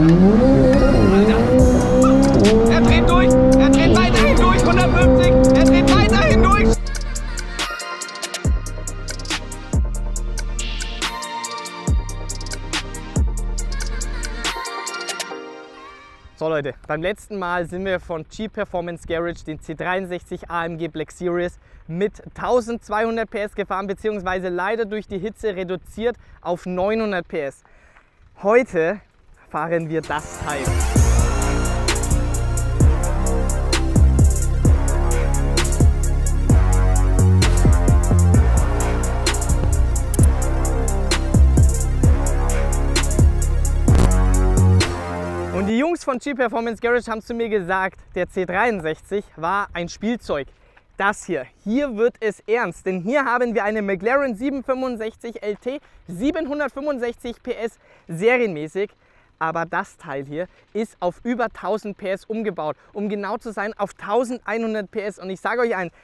Er dreht durch, er dreht weiterhin durch, 150, er dreht weiterhin durch. So Leute, beim letzten Mal sind wir von Jeep Performance Garage den C63 AMG Black Series mit 1200 PS gefahren, beziehungsweise leider durch die Hitze reduziert auf 900 PS. Heute fahren wir das Teil. Und die Jungs von Jeep Performance Garage haben zu mir gesagt, der C63 war ein Spielzeug. Das hier wird es ernst, denn hier haben wir eine McLaren 765 LT, 765 PS serienmäßig. Aber das Teil hier ist auf über 1000 PS umgebaut, um genau zu sein auf 1100 PS. Und ich sage euch eins,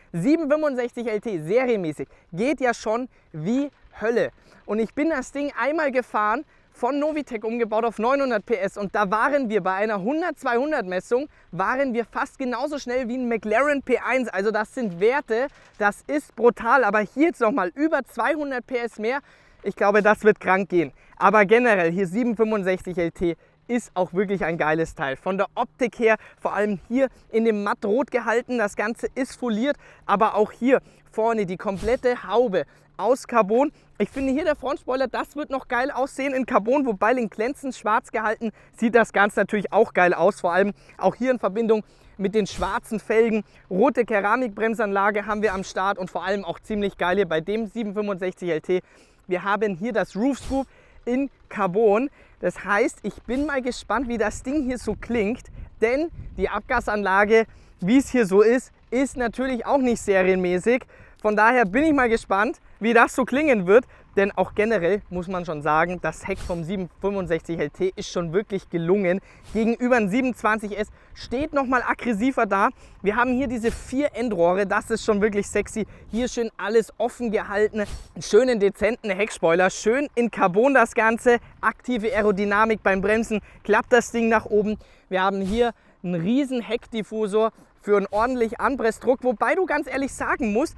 765 LT serienmäßig geht ja schon wie Hölle. Und ich bin das Ding einmal gefahren, von Novitec umgebaut auf 900 PS und da waren wir bei einer 100-200 Messung, waren wir fast genauso schnell wie ein McLaren P1. Also das sind Werte, das ist brutal, aber hier jetzt nochmal über 200 PS mehr. Ich glaube, das wird krank gehen. Aber generell hier 765 LT ist auch wirklich ein geiles Teil. Von der Optik her, vor allem hier in dem Mattrot gehalten, das Ganze ist foliert, aber auch hier vorne die komplette Haube aus Carbon. Ich finde hier der Frontspoiler, das wird noch geil aussehen in Carbon, wobei in glänzend schwarz gehalten sieht das Ganze natürlich auch geil aus. Vor allem auch hier in Verbindung mit den schwarzen Felgen. Rote Keramikbremsanlage haben wir am Start und vor allem auch ziemlich geil hier bei dem 765 LT. Wir haben hier das Roof Scoop in Carbon. Das heißt, ich bin mal gespannt, wie das Ding hier so klingt, denn die Abgasanlage, wie es hier so ist natürlich auch nicht serienmäßig. Von daher bin ich mal gespannt, wie das so klingen wird, denn auch generell muss man schon sagen, das Heck vom 765 LT ist schon wirklich gelungen. Gegenüber dem 720S steht nochmal aggressiver da. Wir haben hier diese 4 Endrohre, das ist schon wirklich sexy. Hier schön alles offen gehalten, einen schönen dezenten Heckspoiler, schön in Carbon das Ganze, aktive Aerodynamik beim Bremsen, klappt das Ding nach oben. Wir haben hier einen riesen Heckdiffusor für einen ordentlichen Anpressdruck, wobei du ganz ehrlich sagen musst,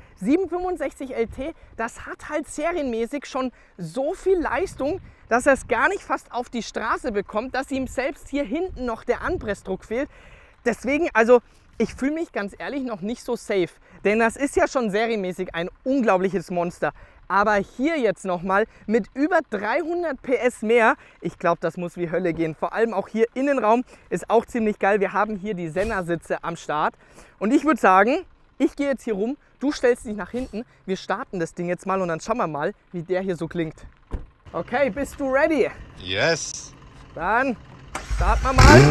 765 LT, das hat halt serienmäßig schon so viel Leistung, dass er es gar nicht fast auf die Straße bekommt, dass ihm selbst hier hinten noch der Anpressdruck fehlt. Deswegen, also ich fühle mich ganz ehrlich noch nicht so safe, denn das ist ja schon serienmäßig ein unglaubliches Monster. Aber hier jetzt nochmal mit über 300 PS mehr, ich glaube, das muss wie Hölle gehen. Vor allem auch hier Innenraum ist auch ziemlich geil. Wir haben hier die Senna-Sitze am Start. Und ich würde sagen, ich gehe jetzt hier rum, du stellst dich nach hinten. Wir starten das Ding jetzt mal und dann schauen wir mal, wie der hier so klingt. Okay, bist du ready? Yes. Dann starten wir mal.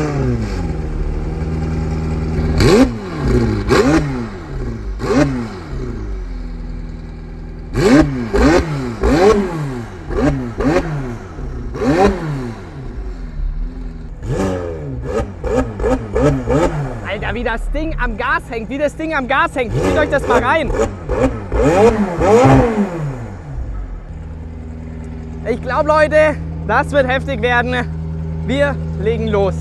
Alter, wie das Ding am Gas hängt, wie das Ding am Gas hängt. Zieht euch das mal rein. Ich glaube, Leute, das wird heftig werden. Wir legen los.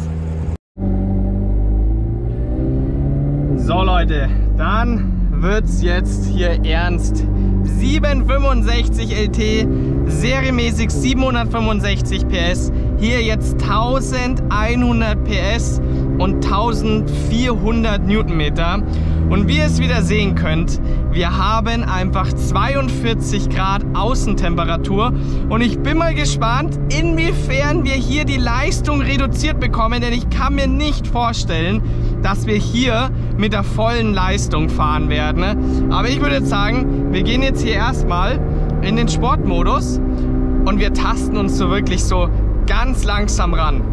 So, Leute, dann wird's jetzt hier ernst. 765 LT, serienmäßig 765 PS. Hier jetzt 1100 PS und 1400 Newtonmeter. Und wie ihr es wieder sehen könnt, wir haben einfach 42 Grad Außentemperatur. Und ich bin mal gespannt, inwiefern wir hier die Leistung reduziert bekommen. Denn ich kann mir nicht vorstellen, dass wir hier mit der vollen Leistung fahren werden. Aber ich würde jetzt sagen, wir gehen jetzt hier erstmal in den Sportmodus und wir tasten uns so wirklich so ganz langsam ran.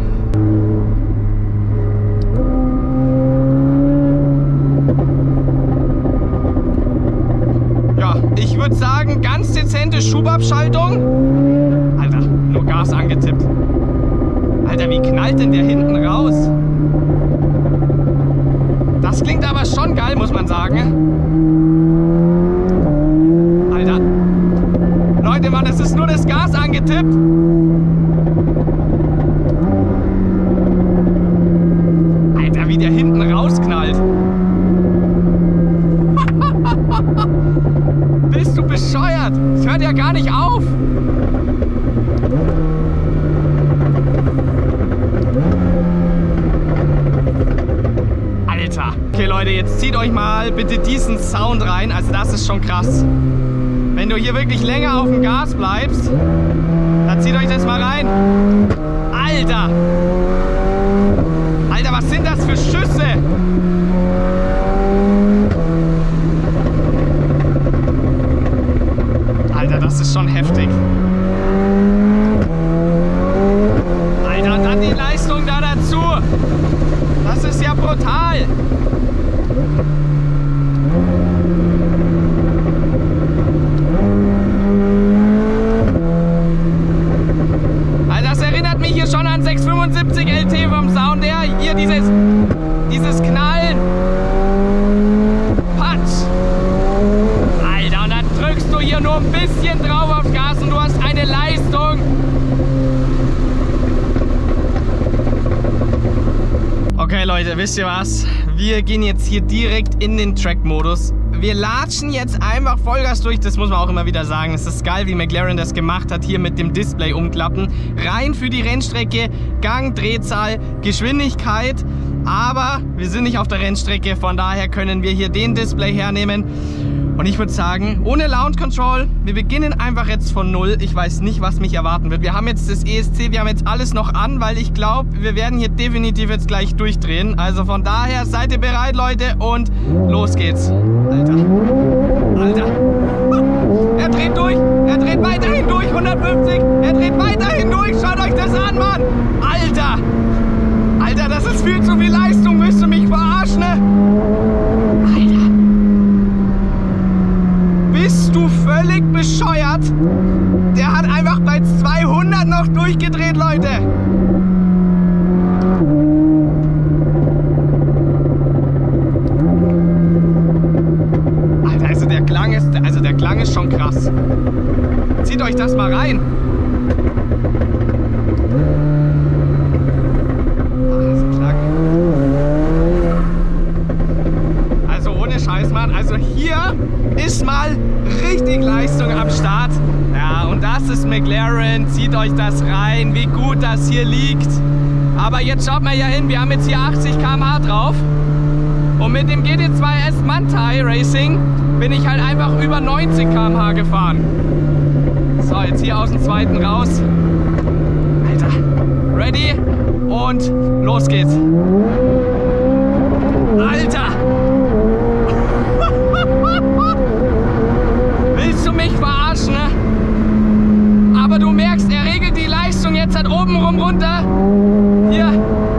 Ja, ich würde sagen, ganz dezente Schubabschaltung. Alter, nur Gas angetippt. Alter, wie knallt denn der hinten raus? Das klingt aber schon geil, muss man sagen. Alter. Leute, Mann, es ist nur das Gas angetippt. jetzt zieht euch mal bitte diesen Sound rein. Also das ist schon krass. Wenn du hier wirklich länger auf dem Gas bleibst, dann zieht euch das mal rein. Alter! Alter, was sind das für Schüsse? Alter, das ist schon heftig. Alter, und dann die Leistung da dazu. Das ist ja brutal. Also das erinnert mich hier schon an 675 LT vom Sound her. Hier dieses Knallen. Patsch. Alter, und dann drückst du hier nur ein bisschen drauf aufs Gas und du hast eine Leistung. Okay Leute, wisst ihr was? Wir gehen jetzt hier direkt in den Track-Modus. Wir latschen jetzt einfach Vollgas durch, das muss man auch immer wieder sagen. Es ist geil, wie McLaren das gemacht hat, hier mit dem Display umklappen. Rein für die Rennstrecke, Gang, Drehzahl, Geschwindigkeit. Aber wir sind nicht auf der Rennstrecke, von daher können wir hier den Display hernehmen. Und ich würde sagen, ohne Launch Control, wir beginnen einfach jetzt von null. Ich weiß nicht, was mich erwarten wird. Wir haben jetzt das ESC, wir haben jetzt alles noch an, weil ich glaube, wir werden hier definitiv jetzt gleich durchdrehen. Also von daher, seid ihr bereit, Leute? Und los geht's. Alter. Alter. Er dreht durch. Er dreht weiterhin durch. 150. Er dreht weiterhin durch. Schaut euch das an, Mann. Alter. Alter, das ist viel zu viel Leistung. Willst du mich verarschen, ne? Alter. Bist du völlig bescheuert? Der hat einfach bei 200 noch durchgedreht, Leute. Alter, also der Klang ist schon krass. Zieht euch das mal rein. Also ohne Scheiß, Mann. Also hier ist mal richtig Leistung am Start. Ja, und das ist McLaren. Zieht euch das rein, wie gut das hier liegt. Aber jetzt schaut mal hier hin, wir haben jetzt hier 80 km/h drauf. Und mit dem GT2S Manthey Racing bin ich halt einfach über 90 km/h gefahren. So, jetzt hier aus dem zweiten raus. Alter, ready? Und los geht's. Alter! Willst du mich verarschen, ne? Aber du merkst, er regelt die Leistung jetzt halt oben rum runter. Hier.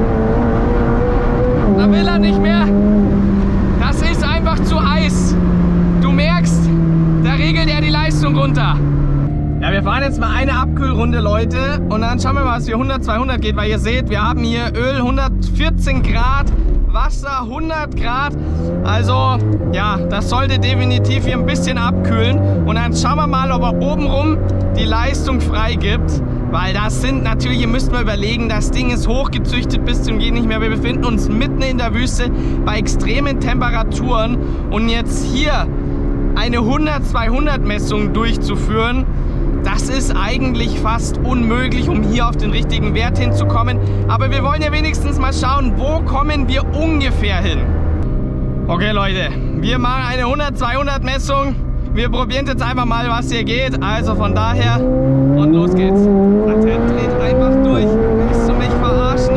Da will er nicht mehr. Das ist einfach zu heiß. Du merkst, da regelt er die Leistung runter. Ja, wir fahren jetzt mal eine Abkühlrunde, Leute. Und dann schauen wir mal, was hier 100, 200 geht. Weil ihr seht, wir haben hier Öl 114 Grad. Wasser 100 Grad, also ja, das sollte definitiv hier ein bisschen abkühlen und dann schauen wir mal, ob er obenrum die Leistung freigibt, weil das sind natürlich, ihr müsst mal überlegen, das Ding ist hochgezüchtet bis zum Geht nicht mehr, wir befinden uns mitten in der Wüste bei extremen Temperaturen und jetzt hier eine 100-200 Messung durchzuführen, das ist eigentlich fast unmöglich, um hier auf den richtigen Wert hinzukommen. Aber wir wollen ja wenigstens mal schauen, wo kommen wir ungefähr hin. Okay Leute, wir machen eine 100-200 Messung. Wir probieren jetzt einfach mal, was hier geht. Also von daher, und los geht's. Der dreht einfach durch. Willst du mich verarschen?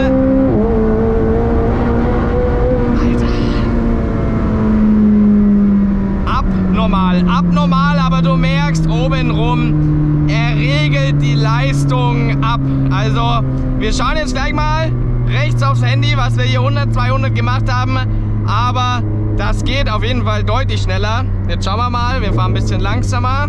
Alter. Abnormal, aber du merkst obenrum, er regelt die Leistung ab. Also wir schauen jetzt gleich mal rechts aufs Handy, was wir hier 100, 200 gemacht haben. Aber das geht auf jeden Fall deutlich schneller. Jetzt schauen wir mal, wir fahren ein bisschen langsamer.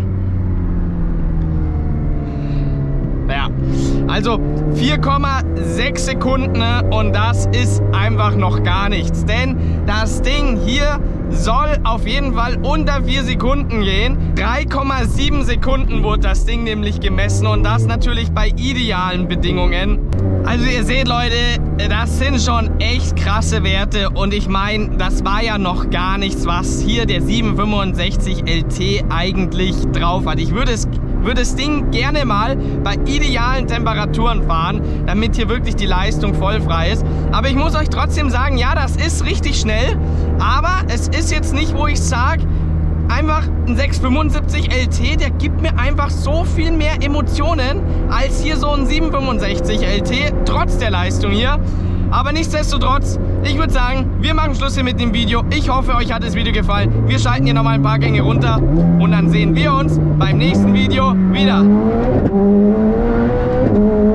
Ja, also 4,6 Sekunden und das ist einfach noch gar nichts. Denn das Ding hier soll auf jeden Fall unter 4 Sekunden gehen. 3,7 Sekunden wurde das Ding nämlich gemessen und das natürlich bei idealen Bedingungen. Also ihr seht, Leute, das sind schon echt krasse Werte und ich meine, das war ja noch gar nichts, was hier der 765 LT eigentlich drauf hat. Ich würde es würde das Ding gerne mal bei idealen Temperaturen fahren, damit hier wirklich die Leistung voll frei ist. Aber ich muss euch trotzdem sagen, ja, das ist richtig schnell, aber es ist jetzt nicht, wo ich sage, einfach ein 675 LT, der gibt mir einfach so viel mehr Emotionen als hier so ein 765 LT, trotz der Leistung hier. Aber nichtsdestotrotz, ich würde sagen, wir machen Schluss hier mit dem Video. Ich hoffe, euch hat das Video gefallen. Wir schalten hier nochmal ein paar Gänge runter und dann sehen wir uns beim nächsten Video wieder.